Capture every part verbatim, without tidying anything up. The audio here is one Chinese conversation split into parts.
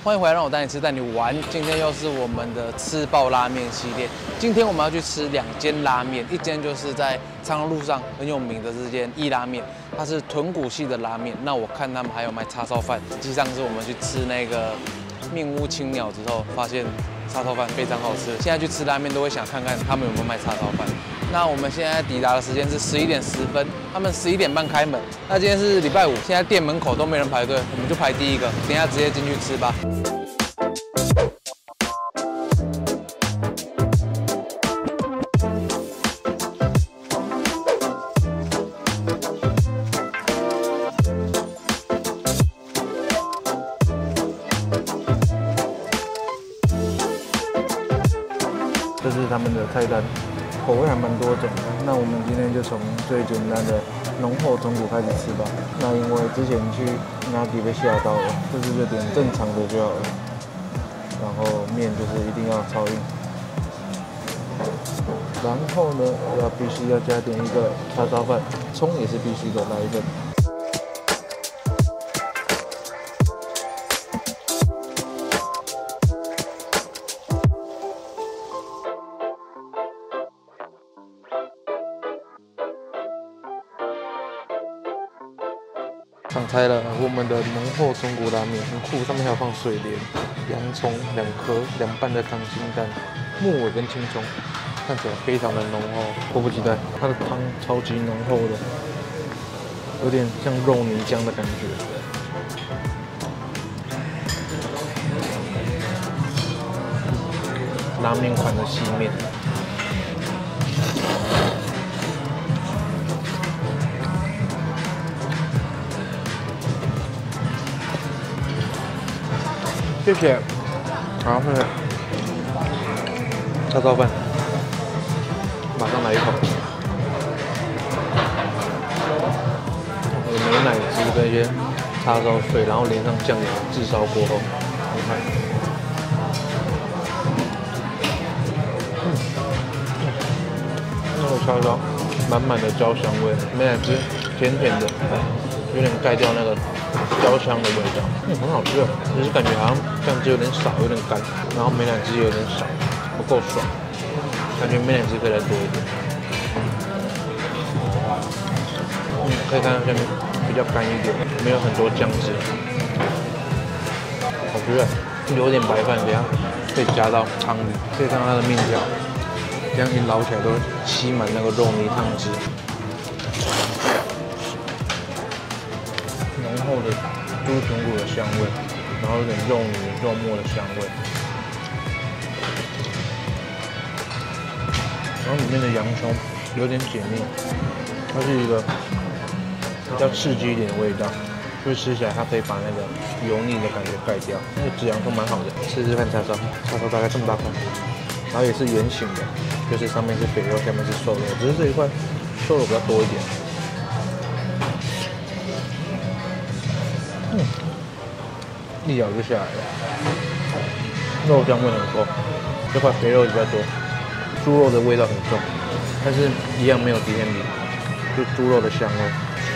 欢迎回来，让我带你吃带你玩。今天又是我们的吃爆拉面系列。今天我们要去吃两间拉面，一间就是在昌隆路上很有名的这间一拉面，它是豚骨系的拉面。那我看他们还有卖叉烧饭。实际上是我们去吃那个面屋青鸟之后，发现叉烧饭非常好吃。现在去吃拉面都会想看看他们有没有卖叉烧饭。那我们现在抵达的时间是十一点十分，他们十一点半开门。那今天是礼拜五，现在店门口都没人排队，我们就排第一个，等一下直接进去吃吧。这是他们的菜单。口味还蛮多种的，那我们今天就从最简单的浓厚豚骨开始吃吧。那因为之前去拿底被吓到了，这次就点正常的就好了。然后面就是一定要超硬。然后呢，要必须要加点一个叉烧饭，葱也是必须的，来一份。上菜了，我们的浓厚豚骨拉面很酷，上面还有放水莲、洋葱两颗、凉拌的溏心蛋、木耳跟青葱，看起来非常的浓厚，迫不及待。它的汤超级浓厚的，有点像肉泥浆的感觉。拉面款的细面。谢谢，好，谢谢。叉烧饭，马上来一口。有美乃滋跟一些叉烧碎，然后淋上酱油，炙烧过后，你看，嗯，那个叉烧满满的焦香味，美乃滋甜甜的，有点盖掉那个焦香的味道，嗯，很好吃的，只是感觉好像酱汁有点少，有点干，然后美乃滋有点少，不够爽，感觉美乃滋可以再多一点。嗯，可以看到下面比较干一点，没有很多酱汁，好吃的，有点白饭，等下可以加到汤里，可以看到它的面条，这样一捞起来都吸满那个肉泥汤汁。浓厚的猪豚骨的香味，然后有点肉泥、肉末的香味，然后里面的洋葱有点解腻，它是一个比较刺激一点的味道，就是吃起来它可以把那个油腻的感觉盖掉。那个紫洋葱蛮好的，吃吃看叉烧，叉烧大概这么大块，然后也是圆形的，就是上面是肥肉，下面是瘦肉，只是这一块瘦肉比较多一点。嗯，一咬就下来了，肉香味很够，这块肥肉比较多，猪肉的味道很重，但是一样没有敌天敌，就猪肉的香味。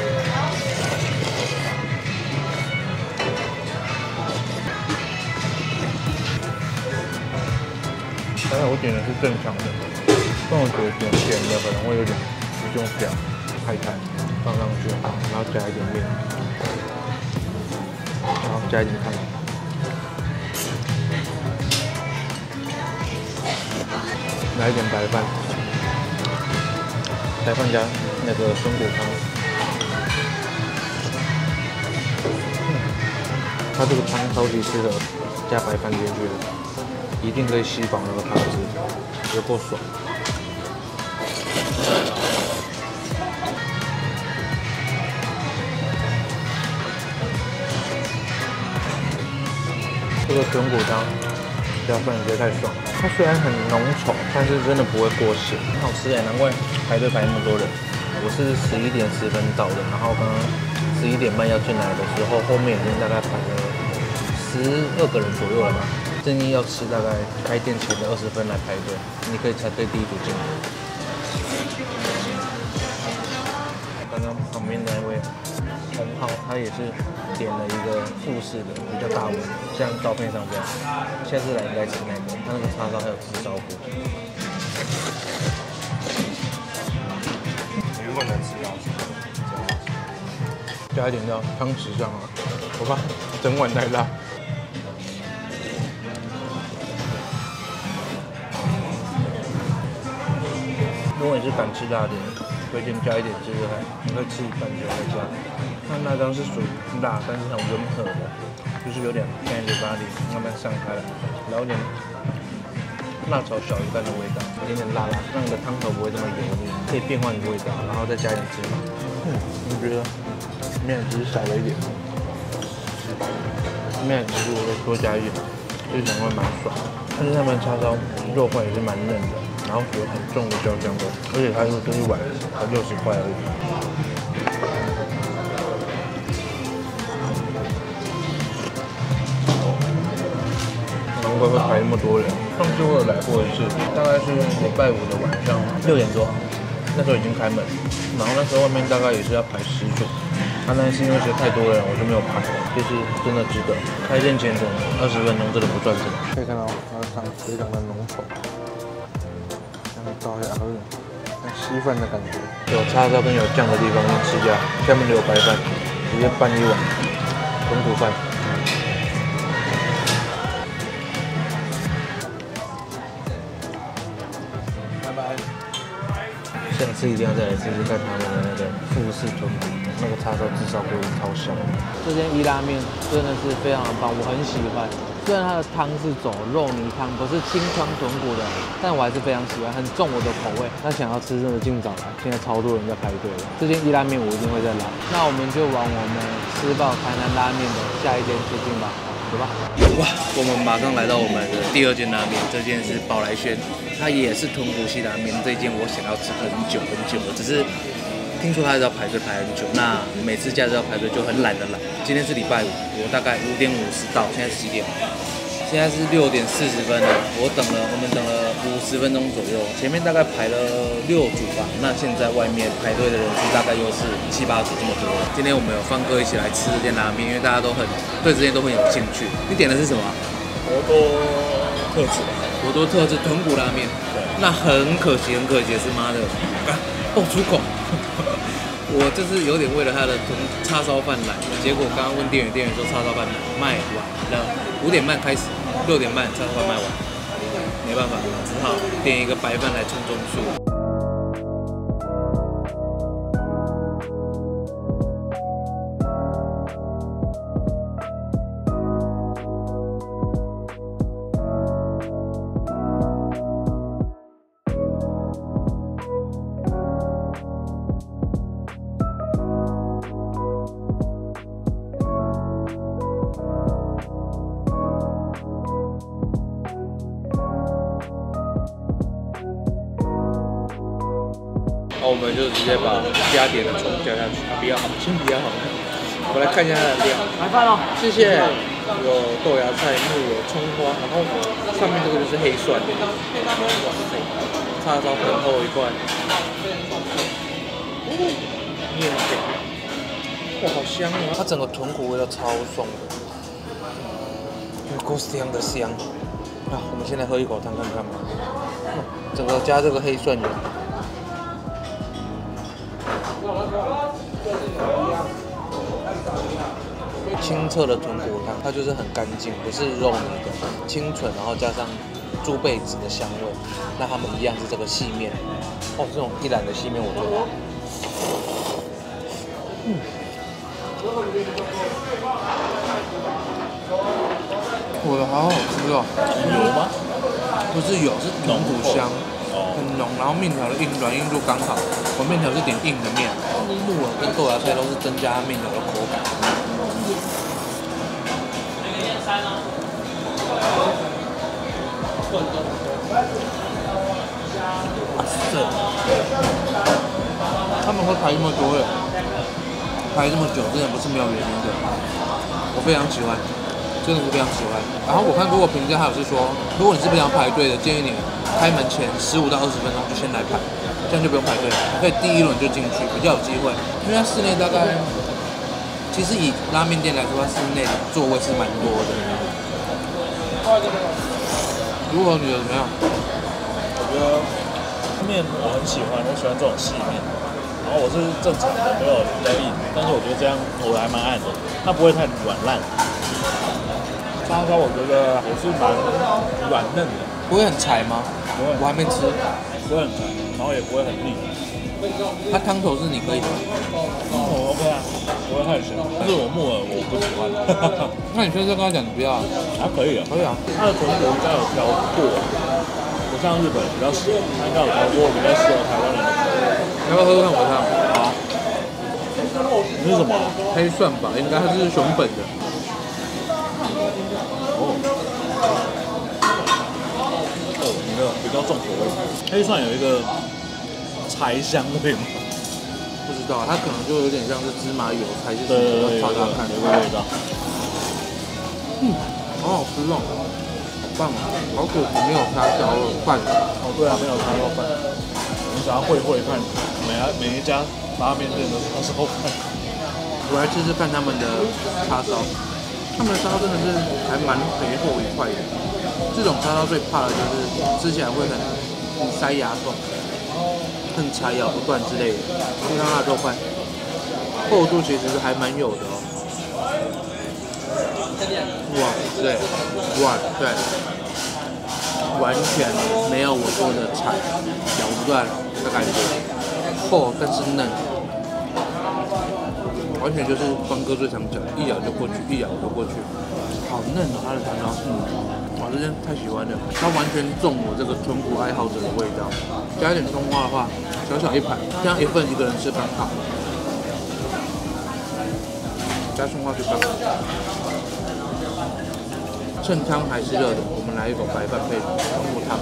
刚才我点的是正常的，但我觉得点甜的可能会有点不用表，海苔放上去，然后加一点面。然后加一点汤，来一点白饭，白饭加那个豚骨汤。嗯，它这个汤超级适合加白饭进去的，一定可以吸饱那个汤汁，有够爽。这个豚骨汤加饭直接太爽了，它虽然很浓稠，但是真的不会过咸，很好吃哎，难怪排队排那么多人。我是十一点十分到的，然后刚刚十一点半要进来的时候，后面已经大概排了十二个人左右了吧。建议要吃大概开店前的二十分来排队，你可以排队第一组进来。刚刚旁边那位同号，他也是点了一个复式的，比较大碗，像照片上这样。下次来应该吃那个，他那个叉烧还有炙烧锅。 你如果能吃到， 加一点到汤匙上啊，我怕整碗太辣。如果你是敢吃辣的，推荐加一点试试看。你可以吃一半之后再加。它那张是属于辣，但是很温和的，就是有点现在嘴巴里慢慢散开来，然后有点辣炒小鱼干的味道，有点辣辣，让你的汤头不会这么油腻，可以变换你的味道，然后再加一点芝麻。嗯，我觉得面只是少了一点，面其实我再多加一点，就想会蛮爽。但是他们叉烧肉块也是蛮嫩的。然后有很重的焦香味，而且它又是一碗才六十块而已。难怪会排那么多人。上次我有来过一次，大概是礼拜五的晚上六点多，那时候已经开门，然后那时候外面大概也是要排十组，啊，但是因为实在太多人，我就没有排，就是真的值得。开店前等二十分钟真的不赚钱。可以看到它的汤非常的浓稠。倒下，有点像稀饭的感觉。有叉烧跟有酱的地方先吃掉，下面有白饭，直接拌一碗豚骨饭。拜拜。下次一定要再来试试看他们的那个富士豚骨，那个叉烧炙烧锅超香。 这间伊拉面真的是非常的棒，我很喜欢。虽然它的汤是走肉泥汤，不是清汤豚骨的，但我还是非常喜欢，很重我的口味。那想要吃真的尽早来，现在超多人在排队了。这间伊拉面我一定会再来。那我们就往我们吃爆台南拉面的下一间接近吧，走吧。哇，我们马上来到我们的第二间拉面，这间是宝来轩，它也是豚骨系拉面。这间我想要吃很久很久了，只是听说它要排队排很久，那每次假日要排队就很懒得来。今天是礼拜五，我大概五点五十到，现在几点？现在是六点四十分了，我等了，我们等了五十分钟左右，前面大概排了六组吧，那现在外面排队的人数大概又是七八组这么多。今天我们有方哥一起来吃这间拉面，因为大家都很对这间都很有兴趣。你点的是什么？ 博多特制， 博多特制豚骨拉面。对，那很可惜，很可惜是妈的，爆粗口。我就是有点为了他的豚叉烧饭来，结果刚刚问店员，店员说叉烧饭卖完了，五点半开始，六点半叉烧饭卖完，没办法，只好点一个白饭来充中数。我们就直接把加点的葱加下去，啊，比较好，先比较好。我来看一下它的料， 来饭哦， 谢谢。有豆芽菜、木耳、葱花，然后上面这个就是黑蒜，哇塞，叉烧很厚一块，面条，哇，好香啊！它整个豚骨味道超爽的，有够香的香。啊，我们先来喝一口汤看看吧。整个加这个黑蒜油。清澈的豚骨汤，它就是很干净，不是肉泥的，清纯，然后加上猪背脂的香味。那他们一样是这个细面，哦，这种一兰的细面我觉得，嗯，我的好好吃哦， 油吗？ 不是油，是豚骨香。很浓，然后面条的硬软硬度刚好。我面条是点硬的面，木耳跟豆芽菜都是增加面条的口感。是，他们会排这么多人，排这么久，真的不是没有原因的。我非常喜欢，真的是非常喜欢。然后我看如果评价还有是说，如果你是不想排队的，建议你开门前十五到二十分钟就先来排，这样就不用排队了，可以第一轮就进去，比较有机会。因为它室内大概其实以拉面店来说，它室内座位是蛮多的。如果你觉得怎么样？ 我觉得面我很喜欢，我喜欢这种细面。然后我是正常的，没有比较硬，但是我觉得这样我还蛮爱的，它不会太软烂。叉烧我觉得也是蛮软嫩的， 不会很柴吗？ 不会， 我还没吃， 不会很柴，然后也不会很腻。 它汤头是你可以的。 哦 OK 啊，不会太咸，但是我木耳我不喜欢。 那你现在跟他讲你不要啊？ 还可以啊， 可以啊。 它的豚骨应该有调过，不像日本比较咸，它应该有调过，比较适合台湾人的口味。 要不要喝喝看我汤？ 好，你是什么？ 黑蒜吧，应该它是熊本的。 哦，哦，你的比较重口味。黑蒜有一个柴香味吗？ 不知道，它可能就有点像是芝麻油才是什对对么， 对， 炒炒看。 有个味道。 嗯，好好吃哦，好棒哦，好可惜没有叉烧饭。 哦，对啊，没有叉烧饭。你想要会会看每每一家拉面店的叉烧饭。 我来吃吃看他们的叉烧，他们的叉烧真的是还蛮肥厚一块的。这种叉烧最怕的就是吃起来会很很塞牙缝，很柴咬不断之类的。你看它的肉块，厚度其实还蛮有的哦。哇，对，哇，对，完全没有我说的柴，咬不断的感觉，厚但是嫩。完全就是方哥最常讲，一咬就过去，一咬就过去，好嫩哦，它的叉烧，嗯，哇，这真太喜欢了，它完全中我这个豚骨爱好者的味道。加一点葱花的话，小小一盘，这样一份一个人吃刚好。加葱花就刚好。趁汤还是热的，我们来一口白饭配豚骨汤。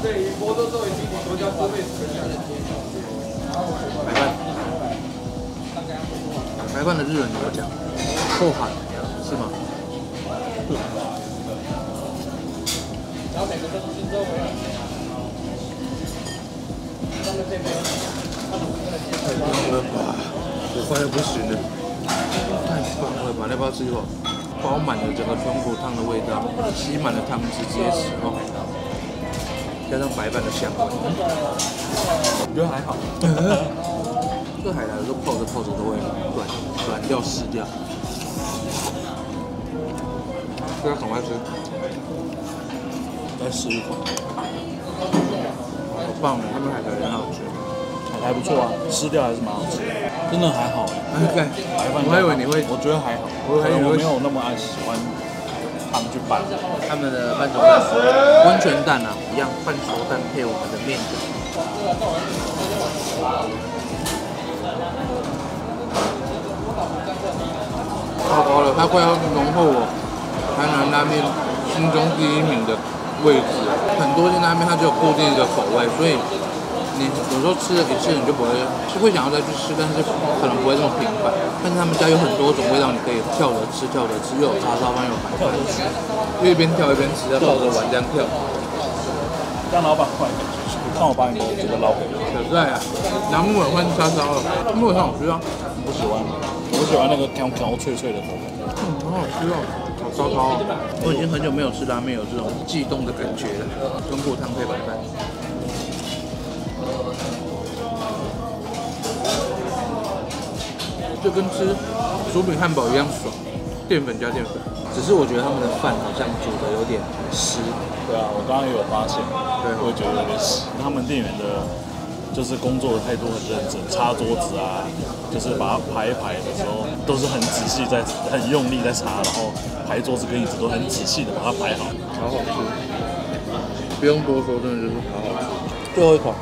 白饭。白饭的日文怎么讲？后海是吗？嗯。太棒了吧！我快要不行了，太棒了吧！要不要吃一口？包满了整个豚骨汤的味道，吸满了汤汁，直接吃哦。加上白饭的香味， 我觉得还好。 这海苔有时候泡着泡着都会软软掉湿掉，所以要赶快吃。 再吃一口， 好棒哦！他们海苔很好吃， 海苔不错啊，吃掉还是蛮好吃，真的还好。 对， 白饭我还以为你会， 我觉得还好， 我还以为我没有那么爱喜欢汤去拌。 他们的半熟蛋、温泉蛋啊，一样半熟蛋配我们的面条。超高了，它快要荣获我台南拉面心中第一名的位置。很多间拉面它只有固定一个口味，所以你有时候吃了一次你就不会，是会想要再去吃，但是可能不会这么频繁。但是他们家有很多种味道，你可以跳着吃，跳着吃，又有叉烧饭，又有白饭，就一边跳一边吃，抱着碗这样跳。 让老板快点出去，让我把你的这个捞给我。 可帅啊！拿木耳换叉烧了，木耳很好吃啊。 不喜欢，我喜欢那个香香脆脆的口感。 嗯，好好吃哦，好糟糕哦！我已经很久没有吃拉面有这种悸动的感觉了。豚骨汤配白饭，就跟吃薯饼汉堡一样爽，淀粉加淀粉。只是我觉得他们的饭好像煮的有点湿。 对啊，我刚刚也有发现， 对， 我也觉得有点湿。他们店员的。就是工作的态度很认真，擦桌子啊，就是把它排一排的时候，都是很仔细在、很用力在擦，然后排桌子跟椅子都很仔细的把它排好， 好好吃，不用多说，真的就是好好吃。最后一口，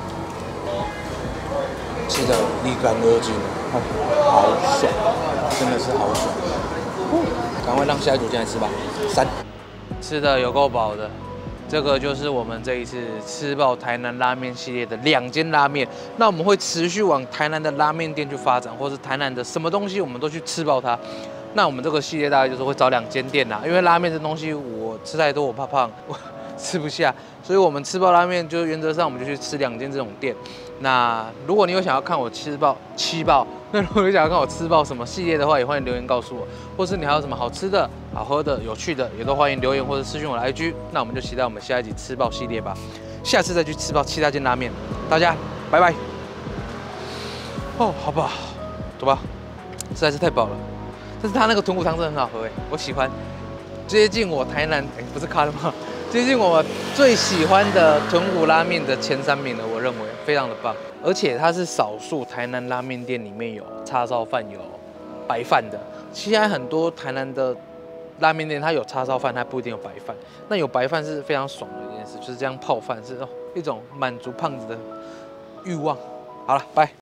吃的立竿而进，好爽，真的是好爽。赶快让下一组进来吃吧。三，吃的有够饱的。这个就是我们这一次吃爆台南拉面系列的两间拉面，那我们会持续往台南的拉面店去发展，或是台南的什么东西我们都去吃爆它。那我们这个系列大概就是会找两间店啦，因为拉面这东西我吃太多我怕胖， 吃不下，所以我们吃爆拉面就原则上我们就去吃两间这种店。那如果你有想要看我吃爆七爆，那如果你想要看我吃爆什么系列的话，也欢迎留言告诉我，或是你还有什么好吃的、好喝的、有趣的，也都欢迎留言或者私讯我的 I G。那我们就期待我们下一集吃爆系列吧，下次再去吃爆其他间拉面，大家拜拜。哦，好饱，走吧，实在是太饱了。但是它那个豚骨汤真的很好喝哎，我喜欢，接近我台南哎，不是卡了吗？接近我最喜欢的豚骨拉面的前三名了，我认为非常的棒，而且它是少数台南拉面店里面有叉烧饭、有白饭的。现在很多台南的拉面店它有叉烧饭，它不一定有白饭。那有白饭是非常爽的一件事，就是这样泡饭是一种满足胖子的欲望。好了，拜。